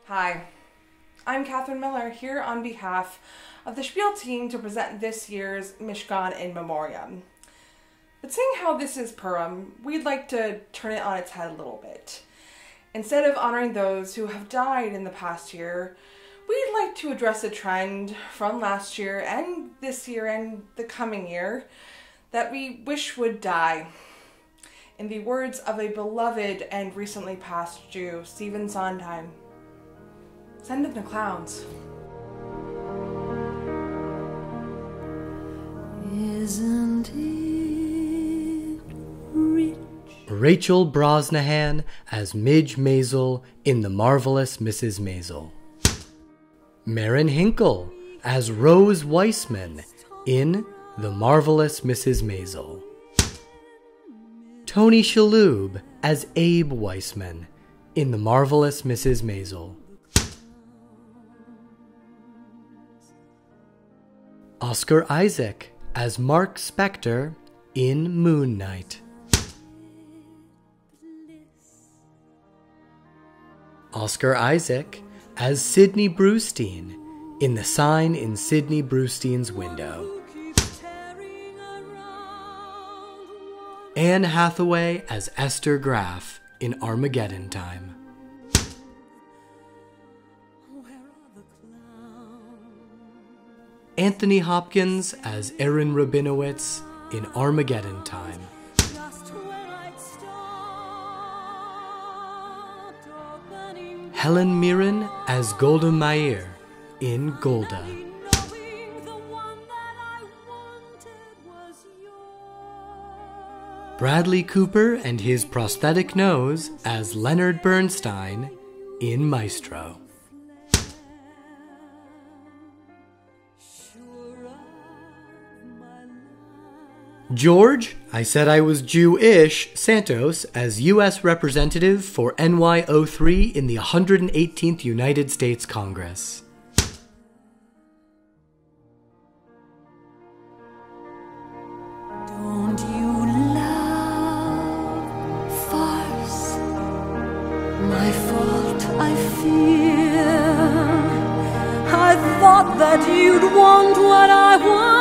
Hi, I'm Catherine Miller here on behalf of the Spiel team to present this year's Mishkan in Memoriam. But seeing how this is Purim, we'd like to turn it on its head a little bit. Instead of honoring those who have died in the past year, we'd like to address a trend from last year and this year and the coming year that we wish would die. In the words of a beloved and recently passed Jew, Stephen Sondheim, send in the clowns. Isn't it rich? Rachel Brosnahan as Midge Maisel in The Marvelous Mrs. Maisel. Maren Hinkle as Rose Weissman in The Marvelous Mrs. Maisel. Tony Shalhoub as Abe Weissman in The Marvelous Mrs. Maisel. Oscar Isaac as Mark Spector in Moon Knight. Oscar Isaac as Sidney Brewstein in The Sign in Sidney Brewstein's Window. Anne Hathaway as Esther Graff in Armageddon Time. Anthony Hopkins as Aaron Rabinowitz in Armageddon Time. Helen Mirren as Golda Meir in Golda. Bradley Cooper and his prosthetic nose as Leonard Bernstein in Maestro. George, I Said I Was Jew-ish, Santos as U.S. Representative for NY03 in the 118th United States Congress. Don't you love farce? My fault, I fear. I thought that you'd want what I want.